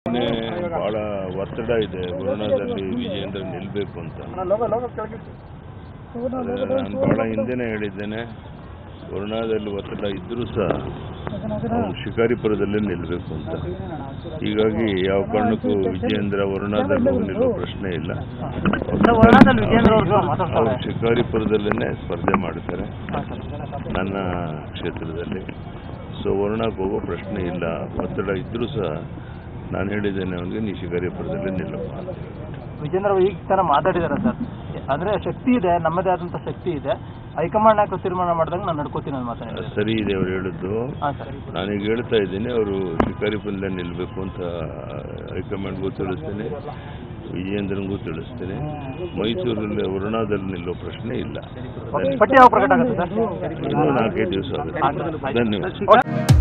ಬಹಳ ಒತ್ತಡ ಇದೆ. ವರುಣಾದಲ್ಲಿ ವಿಜೇಂದ್ರ ನಿಲ್ಲಬೇಕು ಅಂತ ನಾನು ಬಹಳ ಹಿಂದೆನೇ ಹೇಳಿದ್ದೇನೆ. ವರುಣಾದಲ್ಲಿ ಒತ್ತಡ ಇದ್ರೂ ಸಹ ಶಿಕಾರಿಪುರದಲ್ಲೇ ನಿಲ್ಲಬೇಕು ಅಂತ. ಹೀಗಾಗಿ ಯಾವ ಕಾರಣಕ್ಕೂ ವಿಜೇಂದ್ರ ವರುಣಾದಲ್ಲಿ ನಿಲ್ಲೋ ಪ್ರಶ್ನೆ ಇಲ್ಲ. ಅವರು ಶಿಕಾರಿಪುರದಲ್ಲೇ ಸ್ಪರ್ಧೆ ಮಾಡ್ತಾರೆ ನನ್ನ ಕ್ಷೇತ್ರದಲ್ಲಿ. ಸೊ ವರುಣಕ್ಕೆ ಹೋಗೋ ಪ್ರಶ್ನೆ ಇಲ್ಲ. ಒತ್ತಡ ಇದ್ರೂ ಸಹ ನಾನು ಹೇಳಿದ್ದೇನೆ ಅವನಿಗೆ, ನೀ ಶಿಕಾರಿಪುರದಲ್ಲೇ ನಿಲ್ಲಪ್ಪ. ವಿಜೇಂದ್ರ ಈಗ ತರ ಮಾತಾಡಿದಾರೆ ಸರ್, ಅಂದ್ರೆ ಶಕ್ತಿ ಇದೆ, ನಮ್ಮದೇ ಆದಂತ ಶಕ್ತಿ ಇದೆ, ಹೈಕಮಾಂಡ್ ನಾಯಕರು ತೀರ್ಮಾನ ಮಾಡಿದಾಗ ನಾನು ನಡ್ಕೋತೀನಿ ಅಂತ ಮಾತಾಡಿದ್ದಾರೆ. ಸರಿ ಇದೆ ಅವ್ರು ಹೇಳಿದ್ದು. ನಾನೀಗ ಹೇಳ್ತಾ ಇದ್ದೀನಿ, ಅವರು ಶಿಕಾರಿಪುರದಲ್ಲೇ ನಿಲ್ಲಬೇಕು ಅಂತ ಹೈಕಮಾಂಡ್ಗೂ ತಿಳಿಸ್ತೇನೆ, ವಿಜೇಂದ್ರನಿಗೂ ತಿಳಿಸ್ತೇನೆ. ಮೈಸೂರಲ್ಲಿ ವರುಣಾದಲ್ಲಿ ನಿಲ್ಲೋ ಪ್ರಶ್ನೆ ಇಲ್ಲ. ಪಟ್ಟಿ ಯಾವ ಪ್ರಕಟ ಆಗುತ್ತೆ ಸರ್? ಇನ್ನೂ 4 ದಿವಸ ಆಗುತ್ತೆ. ಧನ್ಯವಾದ.